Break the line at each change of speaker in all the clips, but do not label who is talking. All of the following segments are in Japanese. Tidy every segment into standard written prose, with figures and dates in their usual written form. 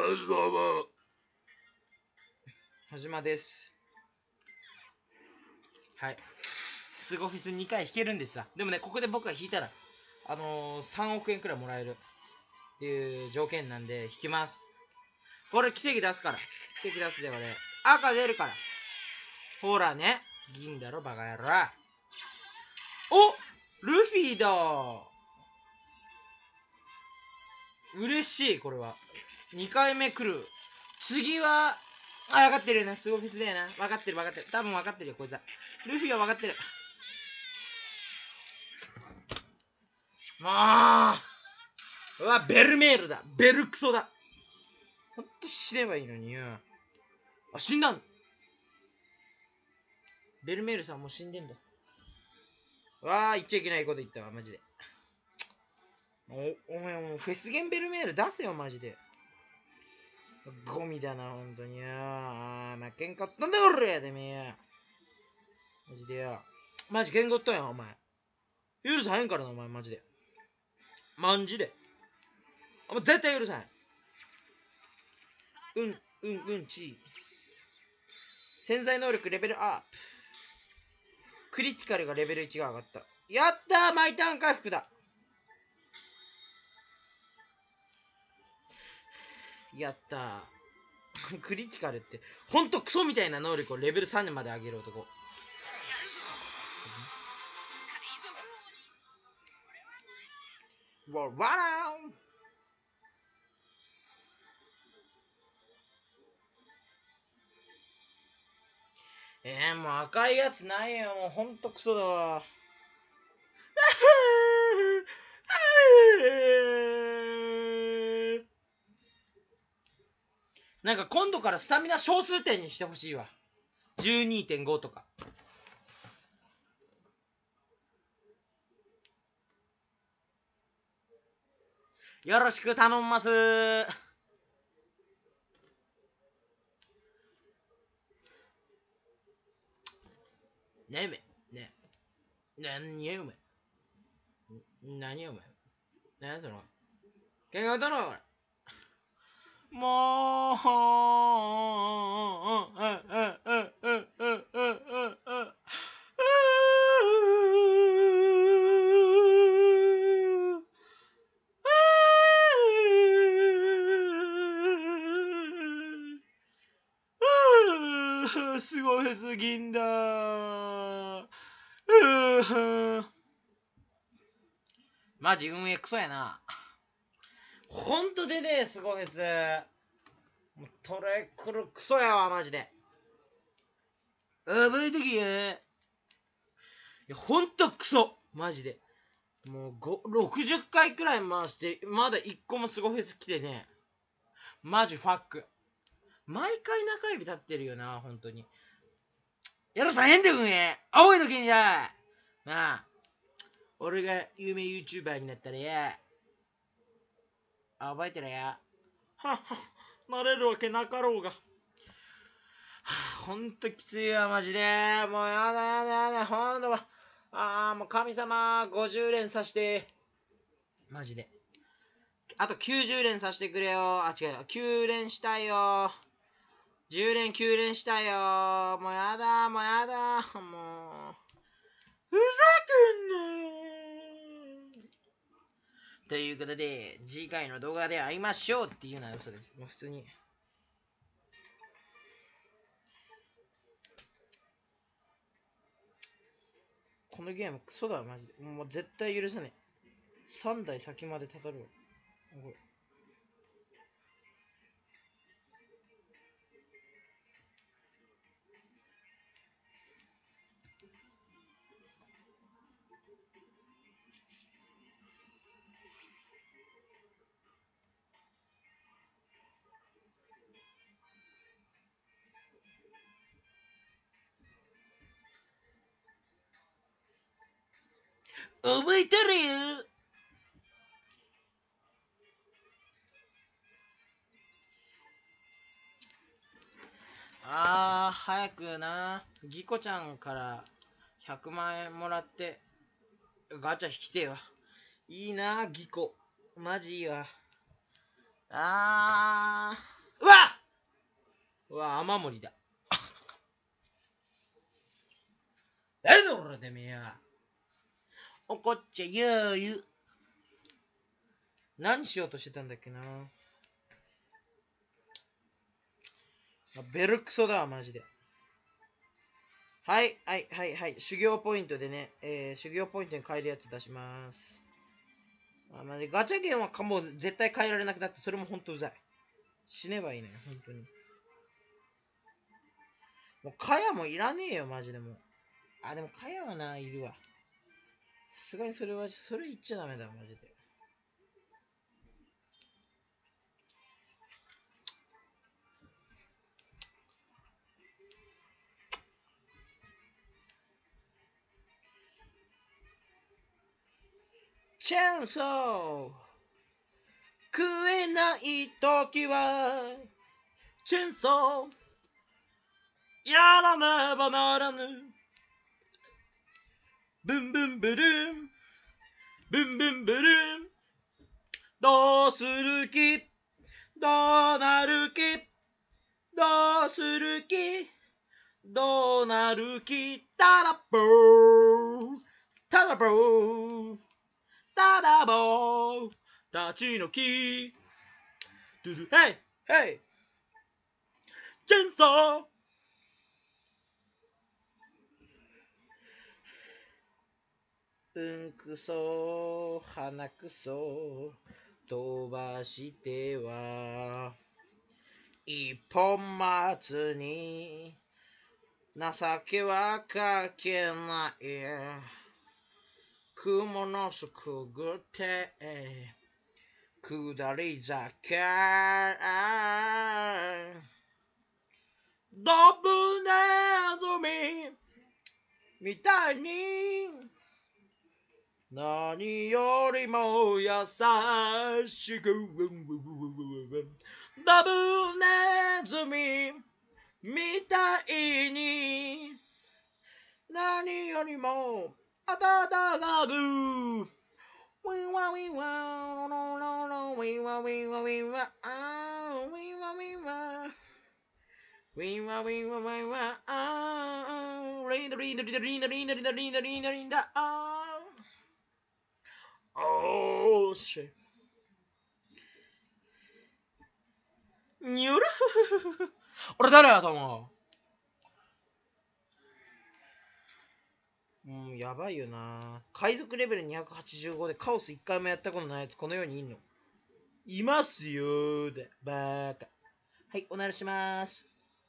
どうも。はじまです。はい。スゴフェス2回引けるんですわ。でもね、ここで僕が引いたら、3億円くらいもらえるっていう条件なんで、引きます。俺、奇跡出すから。奇跡出すで俺。赤出るから。ほらね。銀だろ、バカ野郎。お、ルフィだ。嬉しい、これは。2回目来る。次は、分かってるよな。スゴフェスだよな。分かってる。多分分かってるよ、こいつは。ルフィは分かってる。もう、うわ、ベルメールだ。ベルクソだ。ほんと死ねばいいのによ。あ、死んだん。ベルメールさんもう死んでんだ。わあ、言っちゃいけないこと言ったわ、マジで。お前もうフェスゲンベルメール出せよ、マジで。ゴミだな、ほんとによ。負けんかったんだ、俺やでめえ。マジでよ。マジ、ゲンゴったやん、お前。許さへんからな、お前、マジで。マンジで。お前、絶対許さへん。ち。潜在能力レベルアップ。クリティカルがレベル1が上がった。やったー、毎ターン回復だ。やったー。クリティカルって、ほんとクソみたいな能力をレベル3まで上げる男。わらーん。もう赤いやつないよ。もうほんとクソだわ。なんか今度からスタミナ小数点にしてほしいわ。12.5 とか。よろしく頼んます。ねえめ。ねえ。何やお前。何やお前。何やその。喧嘩打たのかこれ。もう。すごいすぎんだ。マジ運営クソやな。ほんとでねえ、すごいです。もうトレクルクソやわ、マジで。覚えときや。いや、ほんとクソ。マジで。もう60回くらい回して、まだ1個もすごフェス来てね。マジファック。毎回中指立ってるよな、ほんとに。やろさへんで、運営。青いのけんじゃ。なあ。俺が有名 YouTuber になったらや。覚えてるや。はっは、なれるわけなかろうが。はあ、ほんときついわ、マジで。もうやだ、ほんと。もう神様、50連さして。マジで。あと90連させてくれよ。違う。9連したいよ。10連9連したいよ。もうやだ。もう。ふざけんなよ。ということで、次回の動画で会いましょうっていうのは嘘です。もう普通に。このゲームクソだ、マジで。もう絶対許さねえ。3台先までたたるわ。覚えてるよ。早くな。ギコちゃんから100万円もらって、ガチャ引きてよ。いいな、ギコ。マジいいわ。 雨漏りだ。おらてめえや。怒っちゃよーゆ。何しようとしてたんだっけな。ベルクソだわ、マジで。はい。修行ポイントでね、修行ポイントに変えるやつ出します。ガチャゲンはもう絶対変えられなくなって、それもほんとうざい。死ねばいいね、ほんとに。もう、カヤもいらねえよ、マジでもう。あ、でもカヤはな、いるわ。さすがにそれ言っちゃダメだ、マジで。チェーンソー食えないときはチェーンソーやらねばならぬブンブンブルンブンブンブルンどうする気どうなる気どうする気どうなる気タラボータラボータラボー立ちの木ドゥドゥヘイヘイチェンソーうんくそ鼻くそ飛ばしては一本松に情けはかけない雲の巣くぐって下り坂ドブネズミみたいに何よりも優しくドブネズミみたいに何よりも温かくウィンワウィンワロロロロウィンワウィンワウィンワあウィンワウィンワウィンワウィンワウィンワあリンダリンダリンダリンダリンダリンダリンダリンダリンダあおーしにゅる俺誰やと思うやばいよな。海賊レベル285でカオス1回もやったことないやつこの世にいんのいますよーだ。バーカ。はい、おならしまーす。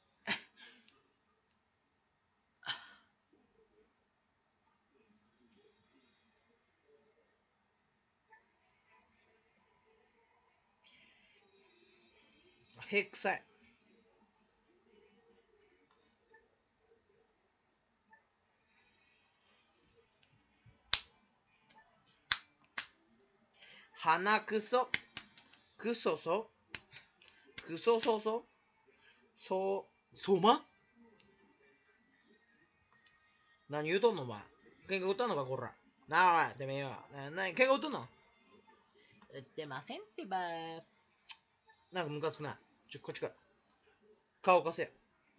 へくさい。鼻くそ。くそそ。くそそそ。そま何言うとんのお前。喧嘩売ったんのかこら。なあ、てめえよ。喧嘩売っとんの売ってませんってばー。なんかムカつくな。こっちから。顔貸せ。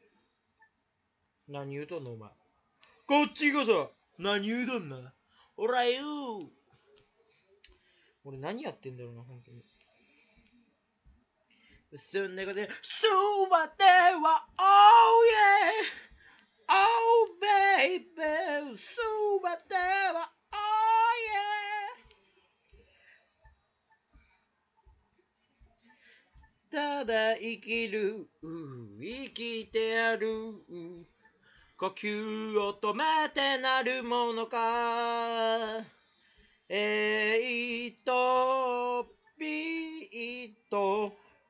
何言うとんのお前。こっちこそ。何言うとんな。おらよー。俺何やってんだろうな、本当に。そんなことで、そばでは、oh yeah! Oh baby! そばでは、oh yeah! ただ生きる、生きてやる。呼吸を止めてなるものか。ビート、ビート、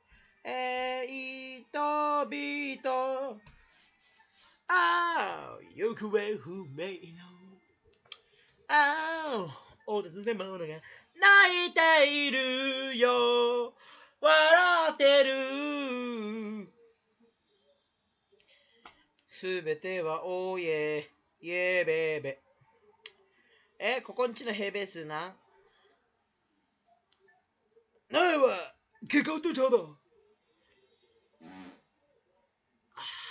ビート。ああ、行方不明の。ああ、お尋ね者が泣いているよ。笑ってる。すべてはおいえ、イエベベ。ここんちの平米数な。ないわ。結果を取っちゃうだ。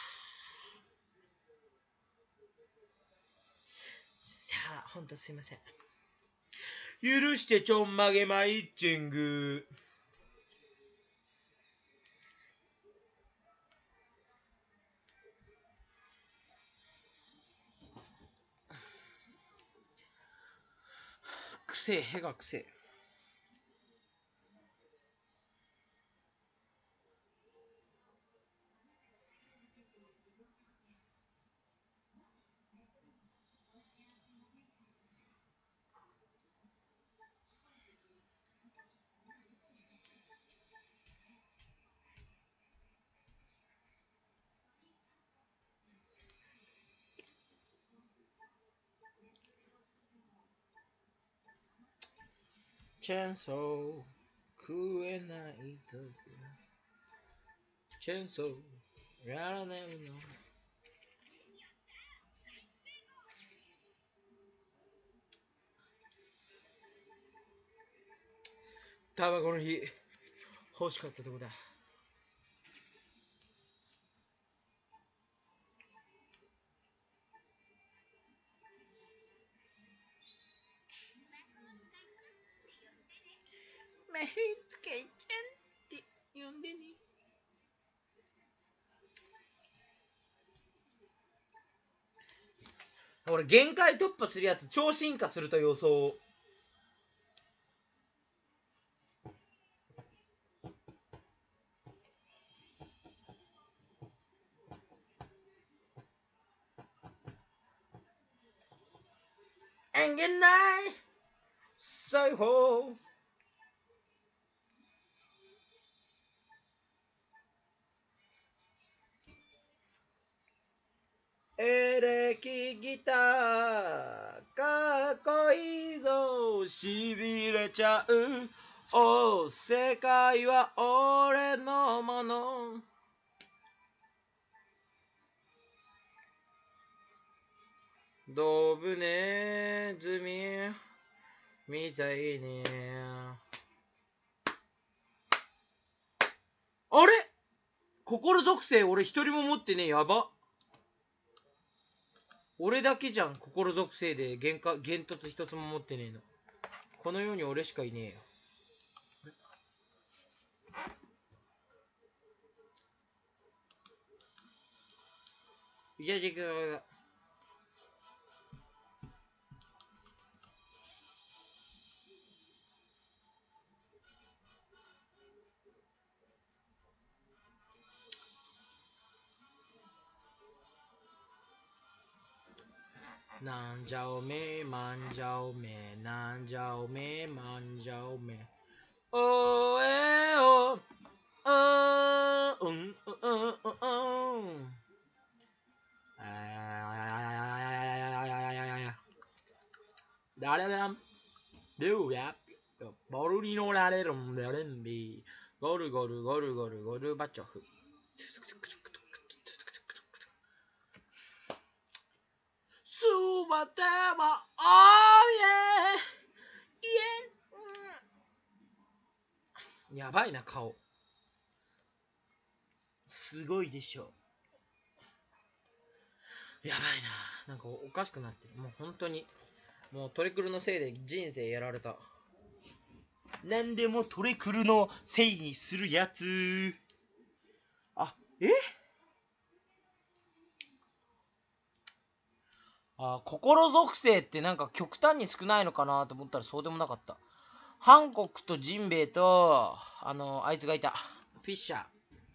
ほんとすいません。許してちょんまげマイッチング。くせえ、へがくせえ。チェーンソー食えないときチェーンソーやらないの。タバコの日欲しかったとこだ。目つけちゃんって呼んでね。俺限界突破するやつ超進化すると予想。えんげない裁縫。エレキギターかっこいいぞ、しびれちゃう。お世界は俺のもの。ドブネズミみたいに。あれ心属性俺一人も持ってねえ。やば。俺だけじゃん、心属性で幻突一つも持ってねえの。この世に俺しかいねえよ。いやいやいやいや。なんじゃおめまんじゃおめなんじゃおめまんじゃおめおえおあうんうんうんうんだれだんルーやボルリノラレロンレレンビゴルゴルゴルゴルゴルバチョフスーバテーマおーイエーやばいな顔すごいでしょ。やばいな。なんかおかしくなってる。もう本当に。もうトレクルのせいで人生やられた。なんでもトレクルのせいにするやつ。あ、心属性ってなんか極端に少ないのかなと思ったらそうでもなかった。ハンコックとジンベエと、あいつがいた。フィッシャー。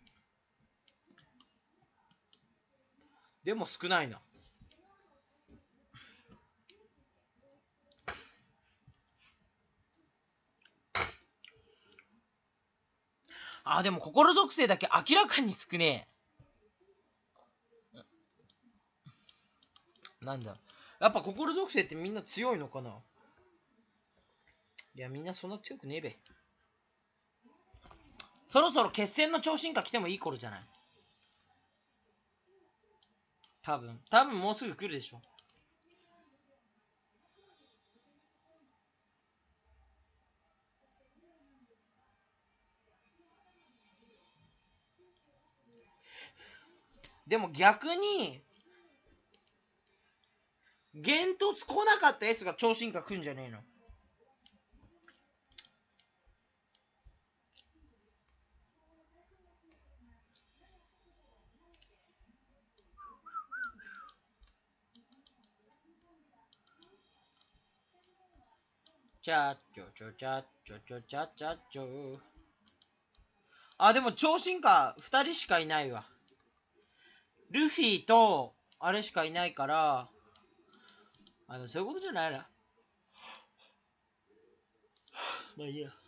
でも少ないな。でも心属性だけ明らかに少ねえ。なんだ。やっぱ心属性ってみんな強いのかな。いや、みんなそんな強くねえべ。そろそろ決戦の超進化来てもいい頃じゃない。多分もうすぐ来るでしょ。でも逆に幻突来なかったやつが超進化来んじゃねえの。チャッチョチョチャッチョチョチャッチャッチョ。あ、でも超進化2人しかいないわ。ルフィとあれしかいないから、そういうことじゃないな。まあいいや。